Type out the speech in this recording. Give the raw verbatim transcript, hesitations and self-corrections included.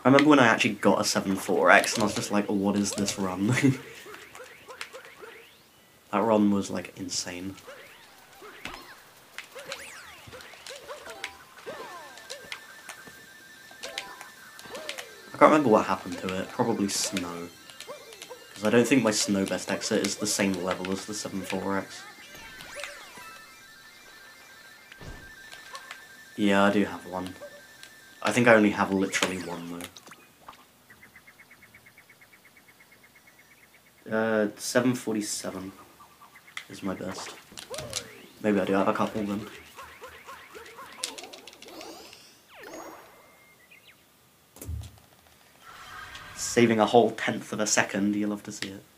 I remember when I actually got a seven four X and I was just like, oh, what is this run? That run was like insane. I can't remember what happened to it, probably snow. Because I don't think my snow best exit is the same level as the seven four X. Yeah, I do have one. I think I only have literally one though. Uh, seven forty-seven is my best. Maybe I do have a couple then. Saving a whole tenth of a second, you love to see it.